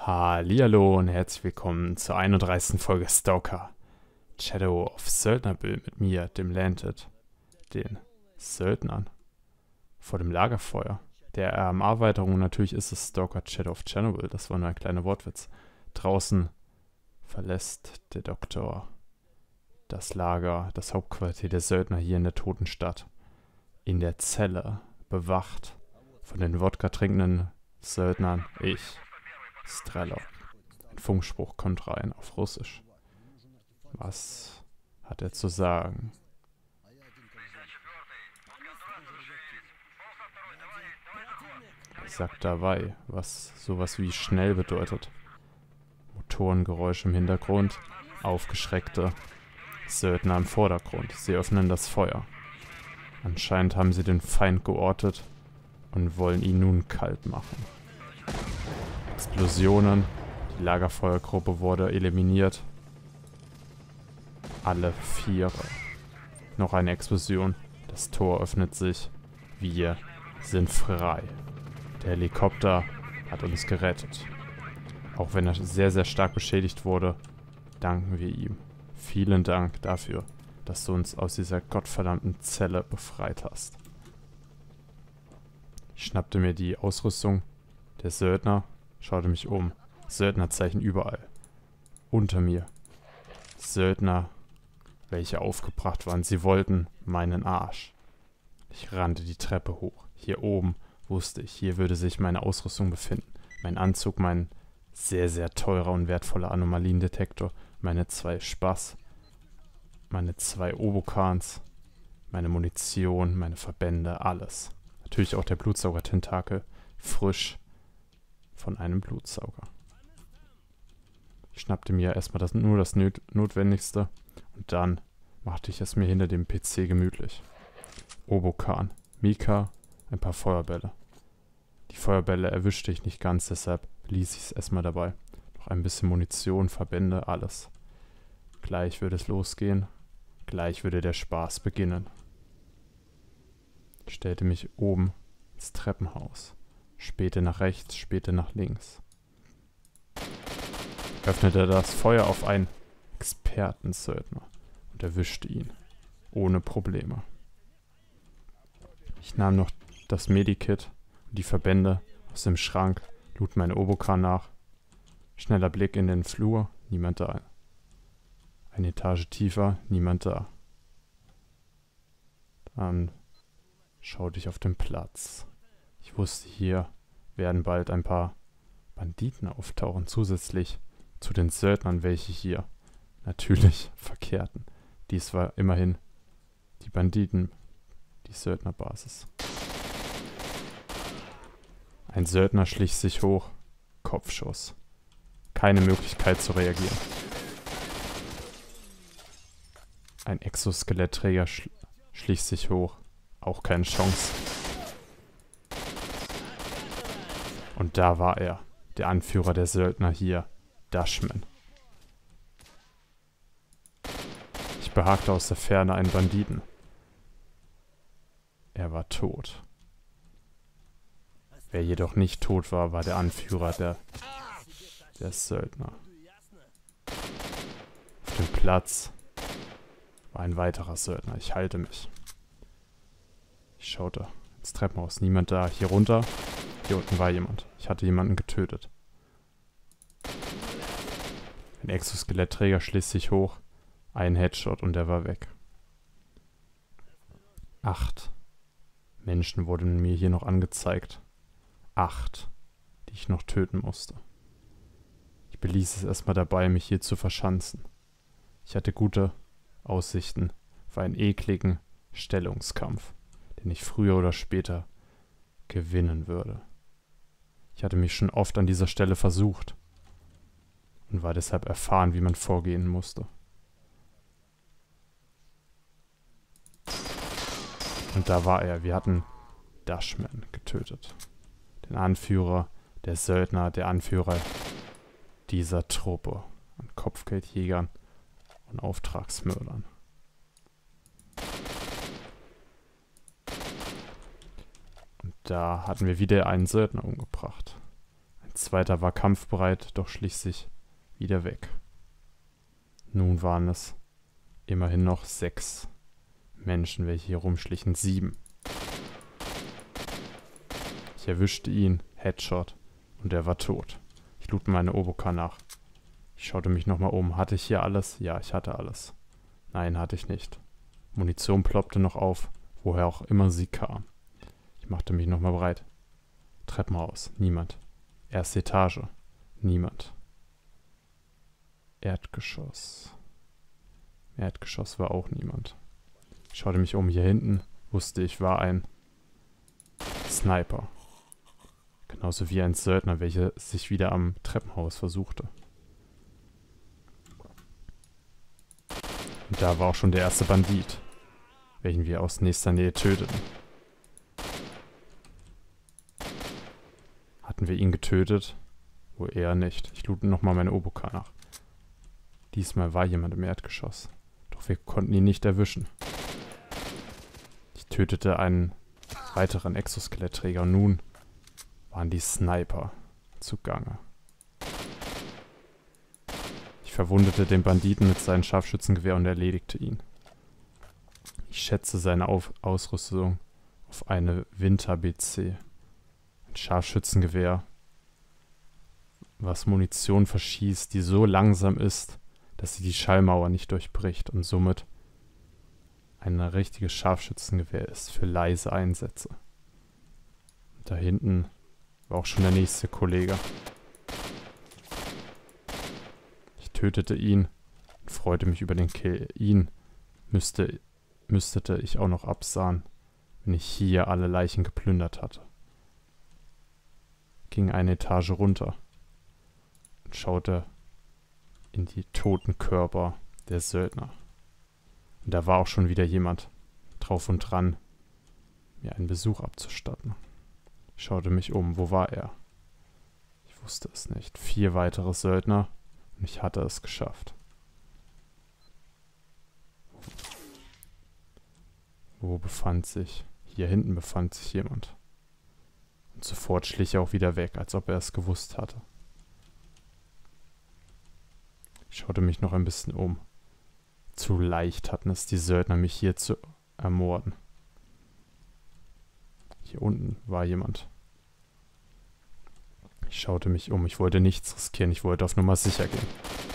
Hallihallo und herzlich willkommen zur 31. Folge Stalker. Shadow of Söldnerville mit mir, dem Landed, den Söldnern, vor dem Lagerfeuer. Der RM-Erweiterung natürlich ist es Stalker Shadow of Chernobyl, das war nur ein kleiner Wortwitz. Draußen verlässt der Doktor das Lager, das Hauptquartier der Söldner hier in der toten Stadt. In der Zelle, bewacht von den Wodka trinkenden Söldnern, ich, Strelok. Ein Funkspruch kommt rein auf Russisch. Was hat er zu sagen? Sagt dabei, was sowas wie schnell bedeutet. Motorengeräusche im Hintergrund, aufgeschreckte Söldner im Vordergrund. Sie öffnen das Feuer. Anscheinend haben sie den Feind geortet und wollen ihn nun kalt machen. Explosionen. Die Lagerfeuergruppe wurde eliminiert. Alle 4. Noch eine Explosion. Das Tor öffnet sich. Wir sind frei. Der Helikopter hat uns gerettet. Auch wenn er sehr, sehr stark beschädigt wurde, danken wir ihm. Vielen Dank dafür, dass du uns aus dieser gottverdammten Zelle befreit hast. Ich schnappte mir die Ausrüstung der Söldner, schaute mich um. Söldnerzeichen überall. Unter mir. Söldner, welche aufgebracht waren. Sie wollten meinen Arsch. Ich rannte die Treppe hoch. Hier oben wusste ich, hier würde sich meine Ausrüstung befinden. Mein Anzug, mein sehr, sehr teurer und wertvoller Anomaliendetektor, meine 2 Spaß, meine 2 Obokans, meine Munition, meine Verbände, alles. Natürlich auch der Blutsauger-Tentakel, frisch von einem Blutsauger. Ich schnappte mir erstmal nur das Notwendigste und dann machte ich es mir hinter dem PC gemütlich. Obokan, Mika, ein paar Feuerbälle. Die Feuerbälle erwischte ich nicht ganz, deshalb ließ ich es erstmal dabei. Noch ein bisschen Munition, Verbände, alles. Gleich würde es losgehen. Gleich würde der Spaß beginnen. Ich stellte mich oben ins Treppenhaus. Spähte nach rechts, spähte nach links. Öffnete das Feuer auf einen Expertensöldner und erwischte ihn. Ohne Probleme. Ich nahm noch das Medikit und die Verbände aus dem Schrank, lud meine Obokan nach. Schneller Blick in den Flur, niemand da. Eine Etage tiefer, niemand da. Dann schaute ich auf den Platz. Ich wusste, hier werden bald ein paar Banditen auftauchen, zusätzlich zu den Söldnern, welche hier natürlich verkehrten. Dies war immerhin die Banditen, die Söldnerbasis. Ein Söldner schlich sich hoch, Kopfschuss. Keine Möglichkeit zu reagieren. Ein Exoskelettträger schlich sich hoch, auch keine Chance. Und da war er, der Anführer der Söldner hier, Dashman. Ich behagte aus der Ferne einen Banditen. Er war tot. Wer jedoch nicht tot war, war der Anführer der Söldner. Auf dem Platz war ein weiterer Söldner. Ich halte mich. Ich schaute ins Treppenhaus. Niemand da. Hier runter. Hier unten war jemand. Ich hatte jemanden getötet. Ein Exoskelettträger schlich sich hoch. Ein Headshot und er war weg. 8 Menschen wurden mir hier noch angezeigt. 8, die ich noch töten musste. Ich beließ es erstmal dabei, mich hier zu verschanzen. Ich hatte gute Aussichten für einen ekligen Stellungskampf, den ich früher oder später gewinnen würde. Ich hatte mich schon oft an dieser Stelle versucht und war deshalb erfahren, wie man vorgehen musste. Und da war er. Wir hatten Dashman getötet. Den Anführer der Söldner, der Anführer dieser Truppe an Kopfgeldjägern und Auftragsmördern. Und da hatten wir wieder einen Söldner umgebracht. Ein Ein zweiter war kampfbereit, doch schlich sich wieder weg. Nun waren es immerhin noch 6 Menschen, welche hier rumschlichen. 7. Ich erwischte ihn, Headshot, und er war tot. Ich lud meine Oboka nach. Ich schaute mich nochmal um. Hatte ich hier alles? Ja, ich hatte alles. Nein, hatte ich nicht. Munition ploppte noch auf, woher auch immer sie kam. Ich machte mich nochmal bereit. Treppenhaus, niemand. Erste Etage, niemand. Erdgeschoss. Im Erdgeschoss war auch niemand. Ich schaute mich um. Hier hinten wusste ich, war ein Sniper. Genauso wie ein Söldner, welcher sich wieder am Treppenhaus versuchte. Und da war auch schon der erste Bandit, welchen wir aus nächster Nähe töteten. Hatten wir ihn getötet? Wohl eher nicht. Ich lud nochmal meine Oboka nach. Diesmal war jemand im Erdgeschoss. Doch wir konnten ihn nicht erwischen. Ich tötete einen weiteren Exoskelettträger und nun waren die Sniper zugange. Ich verwundete den Banditen mit seinem Scharfschützengewehr und erledigte ihn. Ich schätze seine Ausrüstung auf eine Winter-BC. Ein Scharfschützengewehr, was Munition verschießt, die so langsam ist, dass sie die Schallmauer nicht durchbricht und somit ein richtiges Scharfschützengewehr ist für leise Einsätze. Und da hinten war auch schon der nächste Kollege. Ich tötete ihn und freute mich über den Kill. Ihn müsste ich auch noch absahen, wenn ich hier alle Leichen geplündert hatte. Ging eine Etage runter und schaute in die toten Körper der Söldner. Und da war auch schon wieder jemand drauf und dran, mir einen Besuch abzustatten. Ich schaute mich um. Wo war er? Ich wusste es nicht. 4 weitere Söldner und ich hatte es geschafft. Wo befand sich? Hier hinten befand sich jemand. Und sofort schlich er auch wieder weg, als ob er es gewusst hatte. Ich schaute mich noch ein bisschen um. Zu leicht hatten es die Söldner, mich hier zu ermorden. Hier unten war jemand. Ich schaute mich um. Ich wollte nichts riskieren. Ich wollte auf Nummer sicher gehen.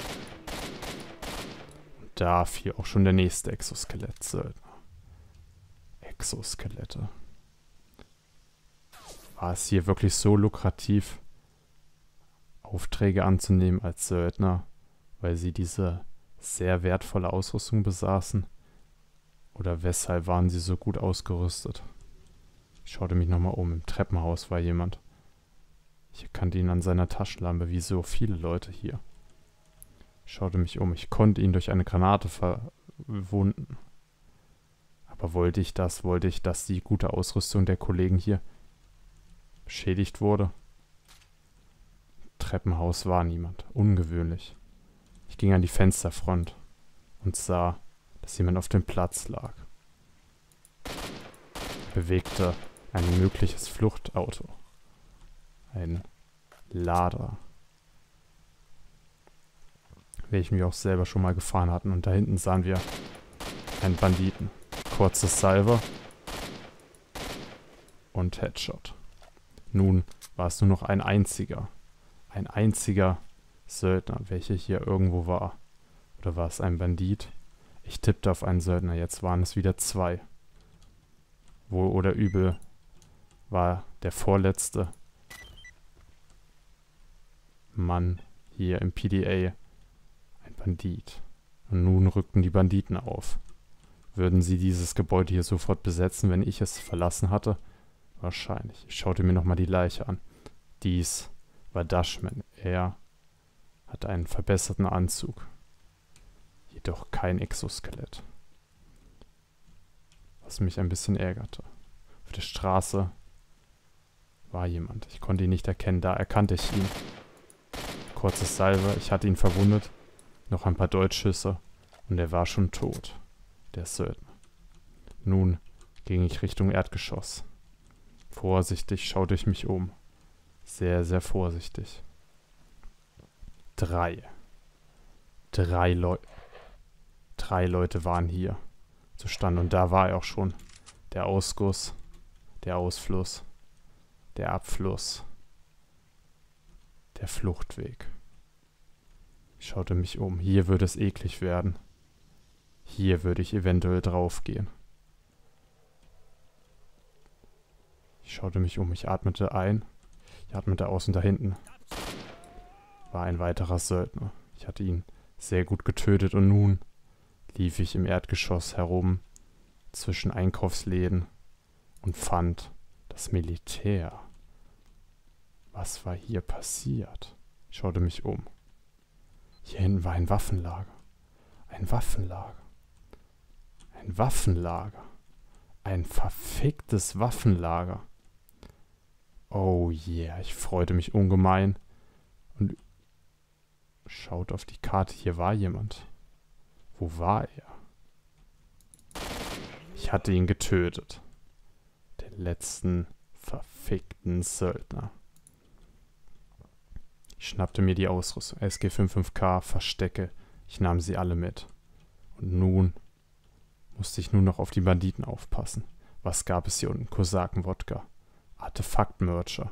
Und da fiel auch schon der nächste Exoskelett-Söldner. Exoskelette. War es hier wirklich so lukrativ, Aufträge anzunehmen als Söldner, weil sie diese sehr wertvolle Ausrüstung besaßen? Oder weshalb waren sie so gut ausgerüstet? Ich schaute mich nochmal um. Im Treppenhaus war jemand. Ich erkannte ihn an seiner Taschenlampe, wie so viele Leute hier. Ich schaute mich um. Ich konnte ihn durch eine Granate verwunden. Aber wollte ich, dass die gute Ausrüstung der Kollegen hier beschädigt wurde? Im Treppenhaus war niemand. Ungewöhnlich. Ich ging an die Fensterfront und sah, dass jemand auf dem Platz lag. Bewegte ein mögliches Fluchtauto. Ein Lader, welchen wir auch selber schon mal gefahren hatten. Und da hinten sahen wir einen Banditen. Kurzes Salve und Headshot. Nun war es nur noch ein einziger Söldner, welcher hier irgendwo war. Oder war es ein Bandit? Ich tippte auf einen Söldner, jetzt waren es wieder 2. Wohl oder übel war der vorletzte Mann hier im PDA ein Bandit. Und nun rückten die Banditen auf. Würden sie dieses Gebäude hier sofort besetzen, wenn ich es verlassen hatte? Wahrscheinlich. Ich schaute mir nochmal die Leiche an. Dies war Dashman. Er hatte einen verbesserten Anzug. Jedoch kein Exoskelett. Was mich ein bisschen ärgerte. Auf der Straße war jemand. Ich konnte ihn nicht erkennen. Da erkannte ich ihn. Kurzes Salve. Ich hatte ihn verwundet. Noch ein paar Deutschschüsse. Und er war schon tot. Der Söldner. Nun ging ich Richtung Erdgeschoss. Vorsichtig schaute ich mich um. Sehr, sehr vorsichtig. 3 Leute waren hier zustande. Und da war er auch schon. Der Ausguss, der Ausfluss, der Abfluss, der Fluchtweg. Ich schaute mich um. Hier würde es eklig werden. Hier würde ich eventuell draufgehen. Ich schaute mich um. Ich atmete ein. Ich atmete aus und da hinten war ein weiterer Söldner. Ich hatte ihn sehr gut getötet und nun lief ich im Erdgeschoss herum zwischen Einkaufsläden und fand das Militär. Was war hier passiert? Ich schaute mich um. Hier hinten war ein Waffenlager. Ein Waffenlager. Ein Waffenlager. Ein verficktes Waffenlager. Oh yeah, ich freute mich ungemein und schaut auf die Karte. Hier war jemand. Wo war er? Ich hatte ihn getötet. Den letzten verfickten Söldner. Ich schnappte mir die Ausrüstung. SG-55K, Verstecke. Ich nahm sie alle mit. Und nun musste ich nur noch auf die Banditen aufpassen. Was gab es hier unten? Kosaken-Wodka. Artefaktmercher.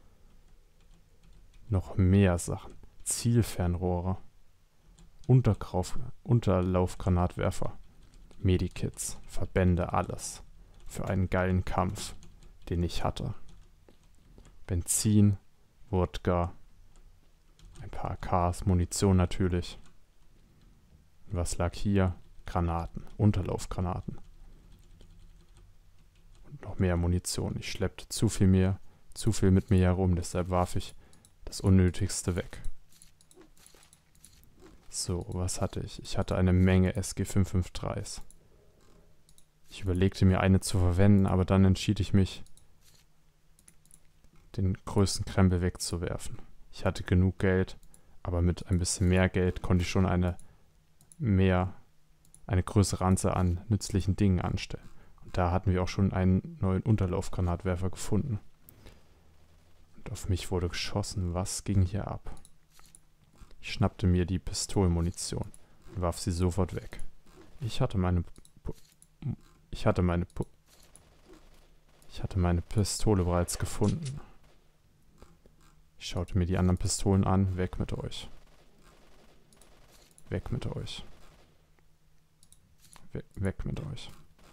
Noch mehr Sachen. Zielfernrohre. Unterlaufgranatwerfer. Medikits. Verbände, alles. Für einen geilen Kampf, den ich hatte. Benzin, Wodka, ein paar AKs, Munition natürlich. Was lag hier? Granaten, Unterlaufgranaten. Und noch mehr Munition. Ich schleppte zu viel mit mir herum, deshalb warf ich das Unnötigste weg. So, was hatte ich? Ich hatte eine Menge SG-553s. Ich überlegte mir eine zu verwenden, aber dann entschied ich mich, den größten Krempel wegzuwerfen. Ich hatte genug Geld, aber mit ein bisschen mehr Geld konnte ich schon eine größere Anzahl an nützlichen Dingen anstellen. Und da hatten wir auch schon einen neuen Unterlaufgranatwerfer gefunden. Und auf mich wurde geschossen. Was ging hier ab? Ich schnappte mir die Pistolenmunition und warf sie sofort weg. Ich hatte meine Pistole bereits gefunden. Ich schaute mir die anderen Pistolen an. Weg mit euch. Weg mit euch. Weg mit euch.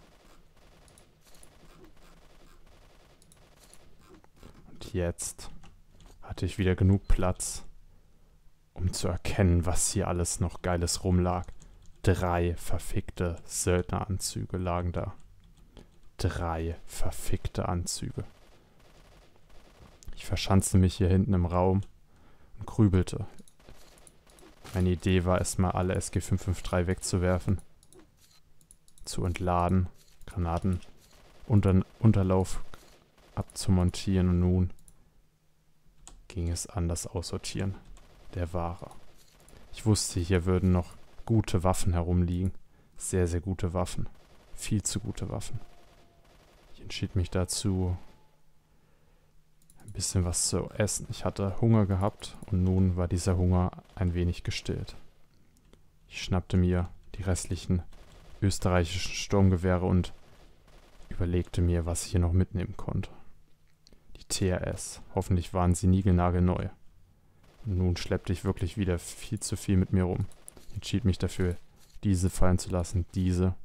Und jetzt hatte ich wieder genug Platz, um zu erkennen, was hier alles noch Geiles rumlag. 3 verfickte Söldneranzüge lagen da. 3 verfickte Anzüge. Ich verschanzte mich hier hinten im Raum und grübelte. Meine Idee war erstmal alle SG-553 wegzuwerfen, zu entladen, Granaten, Unterlauf abzumontieren und nun ging es an das Aussortieren der Ware. Ich wusste, hier würden noch gute Waffen herumliegen. Sehr, sehr gute Waffen. Viel zu gute Waffen. Ich entschied mich dazu, ein bisschen was zu essen. Ich hatte Hunger gehabt und nun war dieser Hunger ein wenig gestillt. Ich schnappte mir die restlichen österreichischen Sturmgewehre und überlegte mir, was ich hier noch mitnehmen konnte. Die TRS. Hoffentlich waren sie niegelnagelneu. Und nun schleppte ich wirklich wieder viel zu viel mit mir rum. Ich entschied mich dafür, diese fallen zu lassen. Diese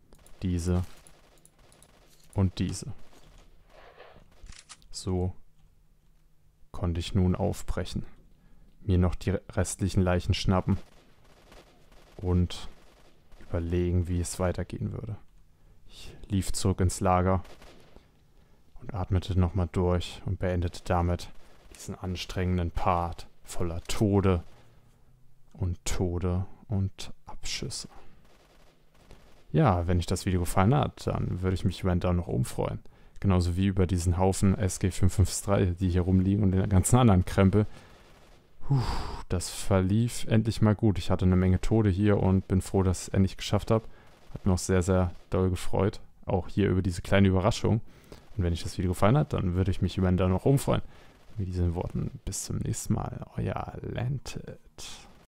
und diese. So konnte ich nun aufbrechen, mir noch die restlichen Leichen schnappen und überlegen, wie es weitergehen würde. Ich lief zurück ins Lager und atmete nochmal durch und beendete damit diesen anstrengenden Part voller Tode und Abschüsse. Ja, wenn euch das Video gefallen hat, dann würde ich mich über einen Daumen nach oben freuen. Genauso wie über diesen Haufen SG-553, die hier rumliegen und den ganzen anderen Krempel. Das verlief endlich mal gut. Ich hatte eine Menge Tode hier und bin froh, dass ich es endlich geschafft habe. Hat mich auch sehr, sehr doll gefreut. Auch hier über diese kleine Überraschung. Und wenn euch das Video gefallen hat, dann würde ich mich über einen Daumen nach oben freuen. Mit diesen Worten bis zum nächsten Mal. Euer Landed.